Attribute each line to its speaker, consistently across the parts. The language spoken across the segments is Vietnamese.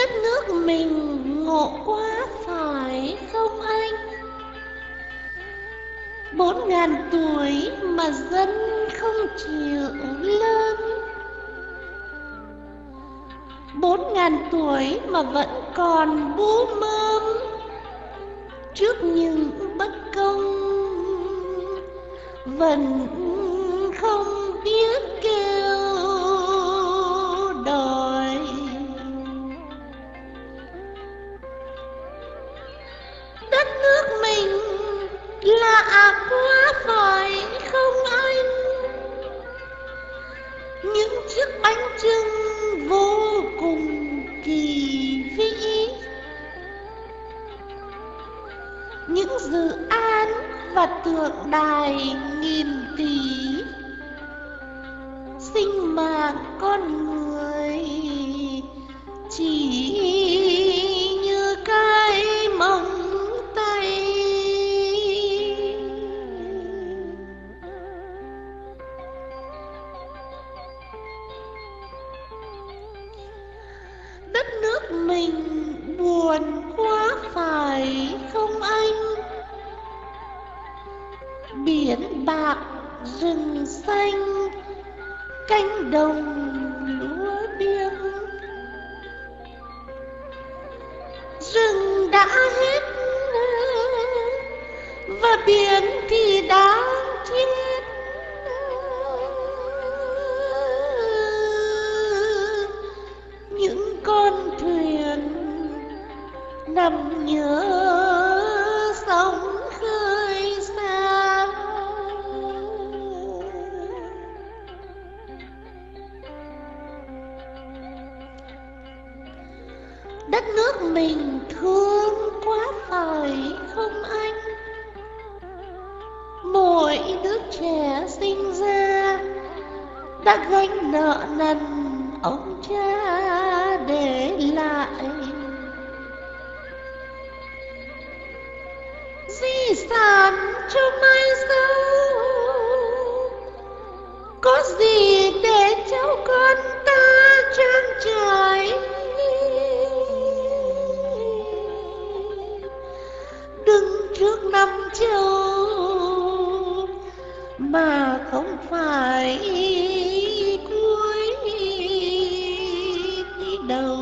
Speaker 1: Đất nước mình ngộ quá phải không anh? 4.000 tuổi mà dân không chịu lớn, 4.000 tuổi mà vẫn còn bú mớm trước những bất công, vẫn không biết kêu đòi. Đất nước mình là ác quá phải không anh? Những chiếc bánh chưng vô cùng kỳ vĩ, những dự án và tượng đài nghìn tỷ, sinh mạng con người chỉ như cái móng tay. Đất nước mình buồn quá phải không anh? Biển bạc rừng xanh, cánh đồng lúa biếc, rừng đã hết và biển thì đã chết. Những con thuyền nằm nhớ sóng khơi xa. Đất nước mình thương quá phải không anh? Mỗi đứa trẻ sinh ra đã gánh nợ nần ông cha để lại. Di sản cho mai sau, có gì để cháu con ta trang trải. Đứng trước năm châu mà không phải cuối đầu.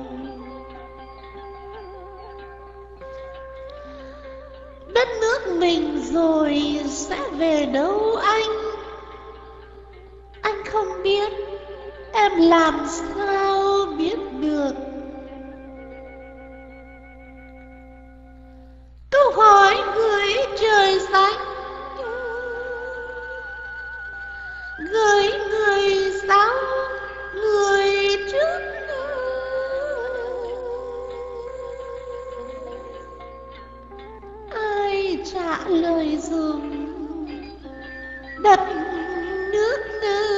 Speaker 1: Đất nước mình rồi sẽ về đâu anh? Anh không biết, em làm sao biết được? Câu hỏi gửi trời xanh, gửi người sau người trước. Ai trả lời dùm đất nước nơi